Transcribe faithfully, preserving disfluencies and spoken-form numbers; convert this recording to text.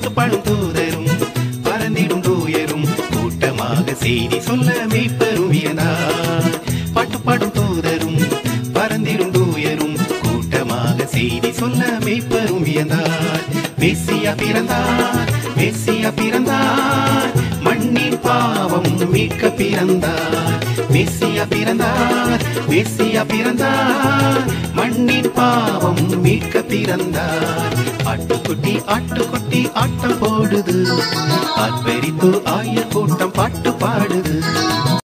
பாட்டுப்பாடும் தூதரும் பறந்திடும் தூயரும் கூட்டமாக செய்தி சொல்ல மெய்ப்பெரும் வியந்தார். பாட்டுப்பாடும் தூதரும் பறந்திடும் தூயரும் கூட்டமாக செய்தி சொல்ல மெய்ப்பெரும் வியந்தார். மெசியா பிறந்தார், மெசியா பிறந்தார், மண்ணின் பாவம் மீட்க பிறந்தார். மெசியா பிறந்தார், மெசியா பிறந்தார், மண்ணின் பாவம் மீட்க பிறந்தார். ஆட்டுக்குட்டி ஆட்டுக்குட்டி ஆட்டம் போடுது, ஆர்ப்பரித்து ஆயர் கூட்டம் பாட்டு பாடுது.